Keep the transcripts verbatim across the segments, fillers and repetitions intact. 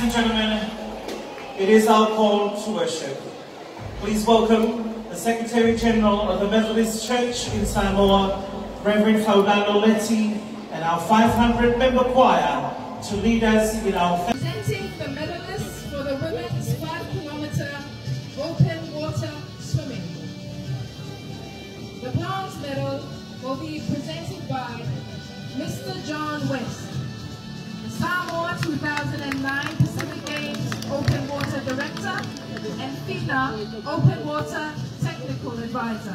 and gentlemen, it is our call to worship. Please welcome the Secretary General of the Methodist Church in Samoa, Reverend Faulano Leti, and our five hundred member choir to lead us in our... Presenting the medalists for the women's five kilometer open water swimming. The bronze medal will be presented by Mister John West, Samoa two thousand nine Pacific Games Open Water Director and FINA Open Water Technical Advisor.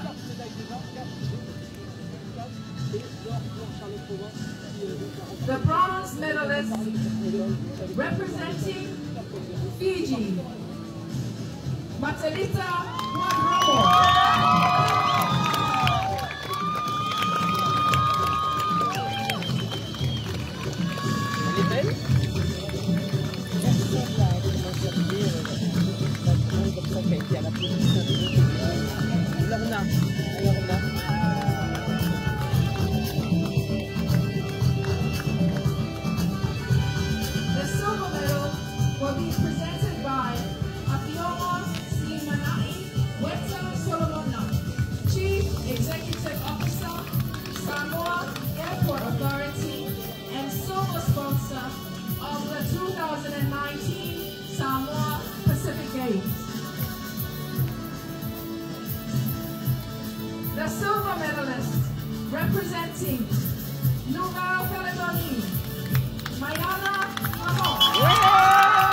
The bronze medalist representing Fiji, Matalita Wagromo. The silver medal will be presented by Afiomo Simanai Weta Solomona, Chief Executive Officer, Samoa Airport Authority, and sole sponsor of the two thousand nineteen Samoa Pacific Games. The silver medalist representing New Caledonia, Mayana Mamo.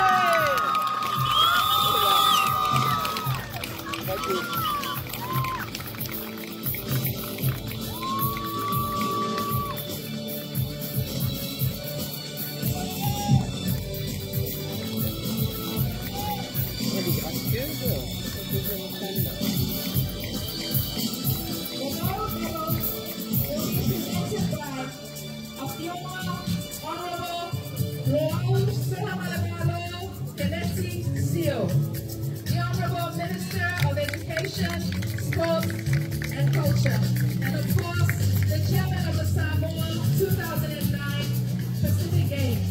The Honorable Minister of Education, Sports and Culture, and of course, the Chairman of the Samoa two thousand nine Pacific Games.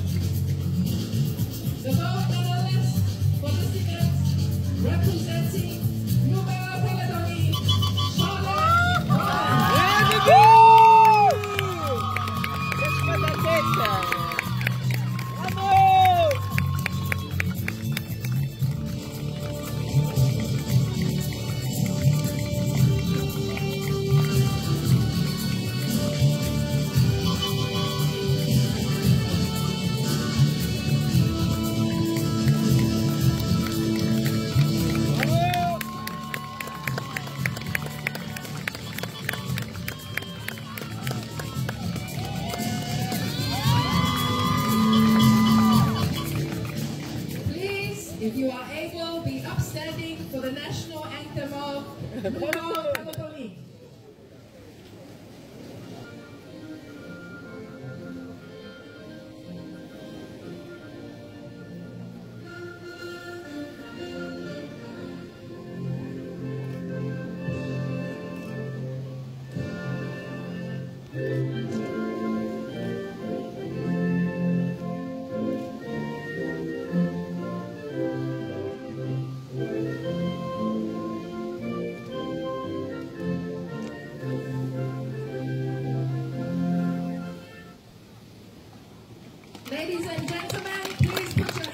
The gold medalist for this event, representing New Caledonia, Charlotte Ryan. If you are able, be upstanding for the national anthem of Pulau Caledonia. Ladies and gentlemen, please put your